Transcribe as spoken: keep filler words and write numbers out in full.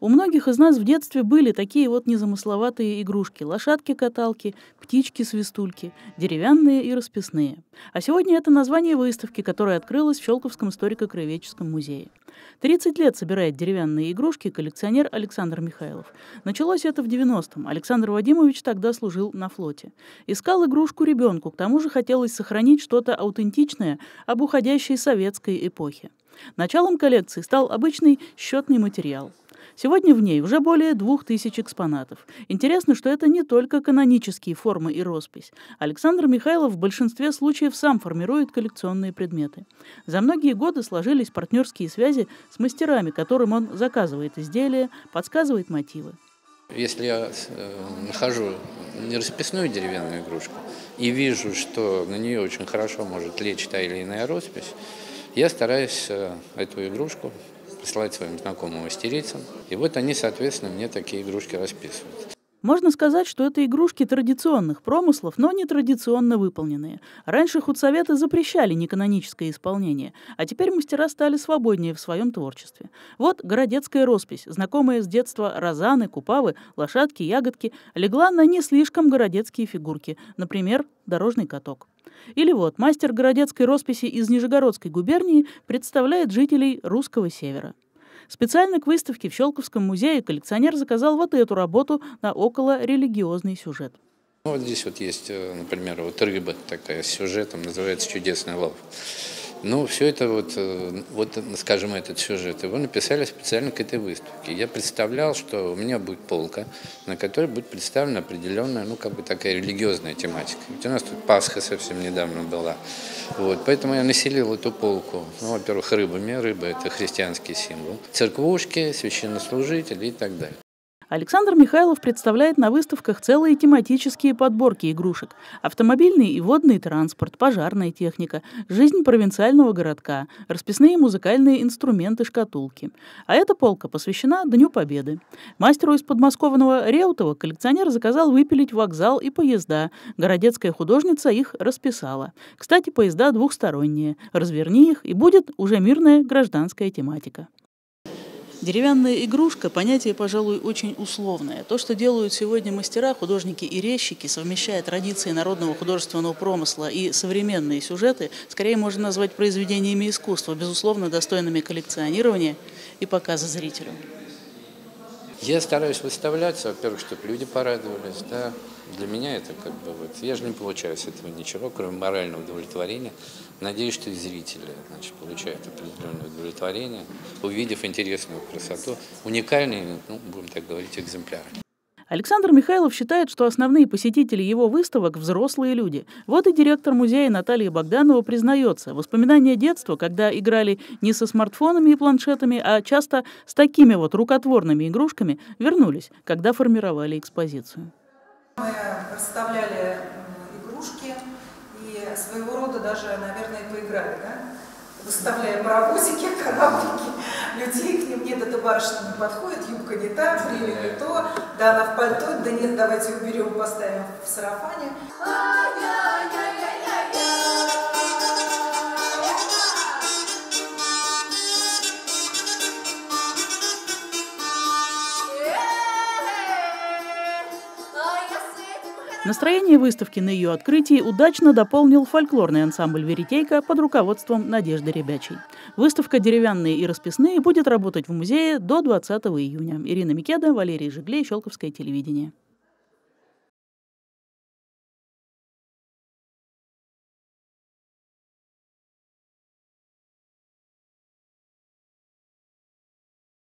У многих из нас в детстве были такие вот незамысловатые игрушки: лошадки-каталки, птички-свистульки, деревянные и расписные. А сегодня это название выставки, которая открылась в Щелковском историко-краеведческом музее. тридцать лет собирает деревянные игрушки коллекционер Александр Михайлов. Началось это в девяностом. Александр Вадимович тогда служил на флоте. Искал игрушку ребенку, к тому же хотелось сохранить что-то аутентичное об уходящей советской эпохе. Началом коллекции стал обычный счетный материал. Сегодня в ней уже более двух тысяч экспонатов. Интересно, что это не только канонические формы и роспись. Александр Михайлов в большинстве случаев сам формирует коллекционные предметы. За многие годы сложились партнерские связи с мастерами, которым он заказывает изделия, подсказывает мотивы. Если я э, нахожу нерасписную деревянную игрушку и вижу, что на нее очень хорошо может лечь та или иная роспись, я стараюсь э, эту игрушку присылать своим знакомым мастерицам. И вот они, соответственно, мне такие игрушки расписывают. Можно сказать, что это игрушки традиционных промыслов, но не традиционно выполненные. Раньше худсоветы запрещали неканоническое исполнение, а теперь мастера стали свободнее в своем творчестве. Вот городецкая роспись, знакомая с детства розаны, купавы, лошадки, ягодки, легла на не слишком городецкие фигурки, например, дорожный каток. Или вот мастер городецкой росписи из Нижегородской губернии представляет жителей русского севера. Специально к выставке в Щелковском музее коллекционер заказал вот эту работу на околорелигиозный сюжет. Вот здесь вот есть, например, вот рыба такая с сюжетом, называется «Чудесный лов». Ну, все это вот, вот, скажем, этот сюжет, его написали специально к этой выставке. Я представлял, что у меня будет полка, на которой будет представлена определенная, ну, как бы такая религиозная тематика. Ведь у нас тут Пасха совсем недавно была. Вот, поэтому я населил эту полку, ну, во-первых, рыбами. Рыба – это христианский символ. Церквушки, священнослужители и так далее. Александр Михайлов представляет на выставках целые тематические подборки игрушек: автомобильный и водный транспорт, пожарная техника, жизнь провинциального городка, расписные музыкальные инструменты-шкатулки. А эта полка посвящена Дню Победы. Мастеру из подмосковного Реутова коллекционер заказал выпилить вокзал и поезда. Городецкая художница их расписала. Кстати, поезда двухсторонние. Разверни их, и будет уже мирная гражданская тематика. Деревянная игрушка – понятие, пожалуй, очень условное. То, что делают сегодня мастера, художники и резчики, совмещая традиции народного художественного промысла и современные сюжеты, скорее можно назвать произведениями искусства, безусловно, достойными коллекционирования и показа зрителю. Я стараюсь выставляться, во-первых, чтобы люди порадовались, да. Для меня это как бы вот, я же не получаю с этого ничего, кроме морального удовлетворения. Надеюсь, что и зрители, значит, получают определенное удовлетворение, увидев интересную красоту, уникальные, ну, будем так говорить, экземпляры. Александр Михайлов считает, что основные посетители его выставок – взрослые люди. Вот и директор музея Наталья Богданова признается: воспоминания детства, когда играли не со смартфонами и планшетами, а часто с такими вот рукотворными игрушками, вернулись, когда формировали экспозицию. Мы расставляли игрушки и своего рода даже, наверное, поиграли, да? Выставляя паровозики, кораблики, людей к ним: нет, эта барышня не подходит, юбка не та, время не то, да она в пальто, да нет, давайте уберем, поставим в сарафане. Настроение выставки на ее открытии удачно дополнил фольклорный ансамбль «Веретейка» под руководством Надежды Рябячей. Выставка «Деревянные и расписные» будет работать в музее до двадцатого июня. Ирина Микеда, Валерий Жиглей, Щелковское телевидение.